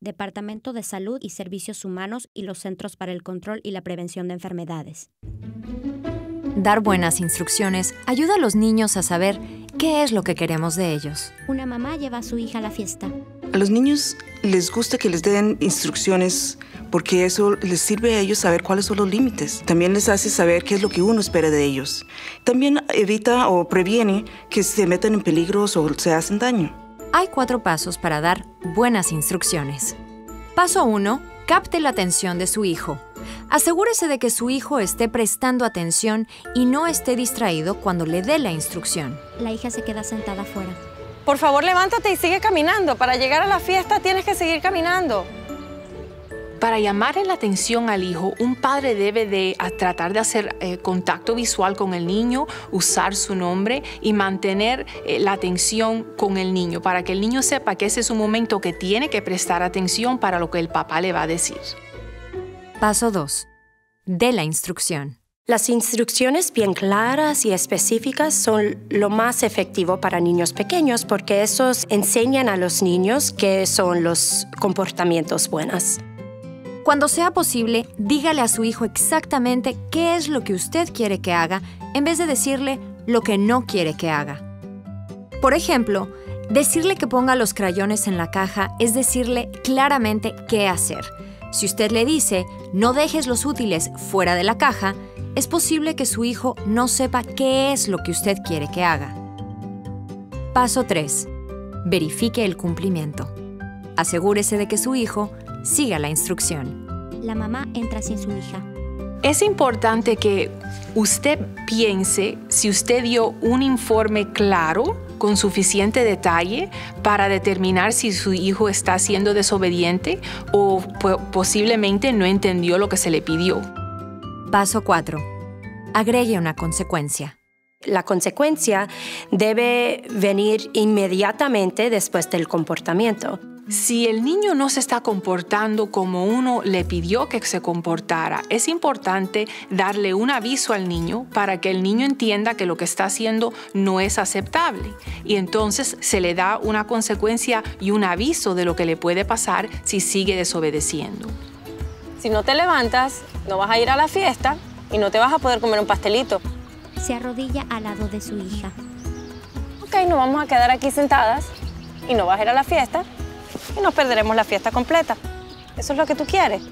Departamento de Salud y Servicios Humanos y los Centros para el Control y la Prevención de Enfermedades. Dar buenas instrucciones ayuda a los niños a saber qué es lo que queremos de ellos. Una mamá lleva a su hija a la fiesta. A los niños les gusta que les den instrucciones porque eso les sirve a ellos saber cuáles son los límites. También les hace saber qué es lo que uno espera de ellos. También evita o previene que se metan en peligros o se hacen daño. Hay 4 pasos para dar buenas instrucciones. Paso 1. Capte la atención de su hijo. Asegúrese de que su hijo esté prestando atención y no esté distraído cuando le dé la instrucción. La hija se queda sentada afuera. Por favor, levántate y sigue caminando. Para llegar a la fiesta tienes que seguir caminando. Para llamarle la atención al hijo, un padre debe de tratar de hacer contacto visual con el niño, usar su nombre y mantener la atención con el niño para que el niño sepa que ese es un momento que tiene que prestar atención para lo que el papá le va a decir. Paso 2. Dé la instrucción. Las instrucciones bien claras y específicas son lo más efectivo para niños pequeños porque esos enseñan a los niños qué son los comportamientos buenos. Cuando sea posible, dígale a su hijo exactamente qué es lo que usted quiere que haga en vez de decirle lo que no quiere que haga. Por ejemplo, decirle que ponga los crayones en la caja es decirle claramente qué hacer. Si usted le dice, no dejes los útiles fuera de la caja, es posible que su hijo no sepa qué es lo que usted quiere que haga. Paso 3. Verifique el cumplimiento. Asegúrese de que su hijo siga la instrucción. La mamá entra sin su hija. Es importante que usted piense si usted dio un informe claro, con suficiente detalle, para determinar si su hijo está siendo desobediente o posiblemente no entendió lo que se le pidió. Paso 4. Agregue una consecuencia. La consecuencia debe venir inmediatamente después del comportamiento. Si el niño no se está comportando como uno le pidió que se comportara, es importante darle un aviso al niño para que el niño entienda que lo que está haciendo no es aceptable. Y entonces se le da una consecuencia y un aviso de lo que le puede pasar si sigue desobedeciendo. Si no te levantas, no vas a ir a la fiesta y no te vas a poder comer un pastelito. Se arrodilla al lado de su hija. Ok, nos vamos a quedar aquí sentadas y no vas a ir a la fiesta. Y nos perderemos la fiesta completa. ¿Eso es lo que tú quieres?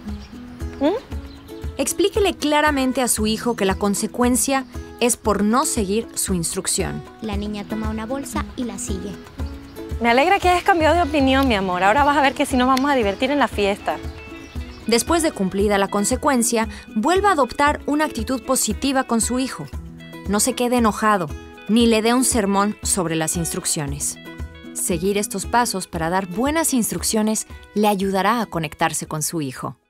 Explíquele claramente a su hijo que la consecuencia es por no seguir su instrucción. La niña toma una bolsa y la sigue. Me alegra que hayas cambiado de opinión, mi amor. Ahora vas a ver que sí nos vamos a divertir en la fiesta. Después de cumplida la consecuencia, vuelva a adoptar una actitud positiva con su hijo. No se quede enojado, ni le dé un sermón sobre las instrucciones. Seguir estos pasos para dar buenas instrucciones le ayudará a conectarse con su hijo.